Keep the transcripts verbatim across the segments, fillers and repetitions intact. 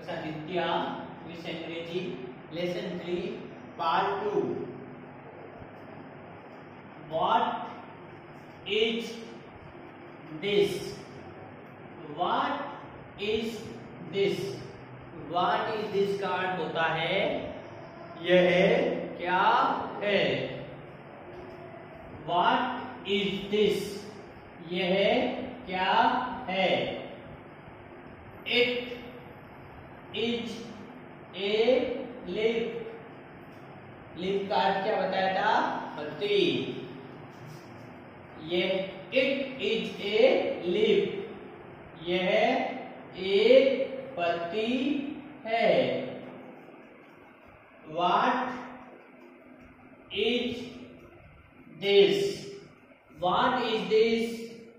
कक्षा द्वितीय विषय अंग्रेजी lesson three part two. What is this? What is this? What is this का अर्थ होता है यह क्या है। What is this? यह क्या है। It is a leaf. Leaf का अर्थ क्या बताया था? पत्ती। यह इट इज ए लीफ। यह एक पत्ती है। What is this? What is this?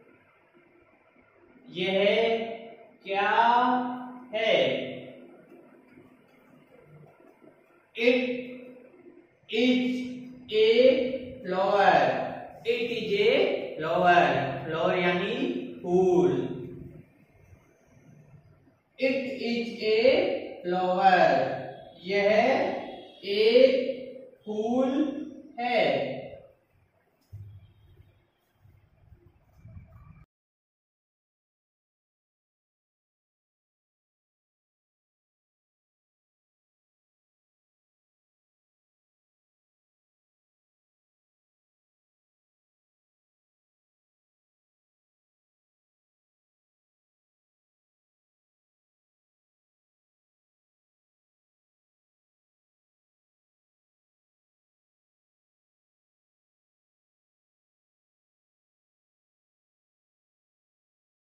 यह क्या है। It is a flower. It is a flower. Flower यानी फूल। It is a flower. यह एक फूल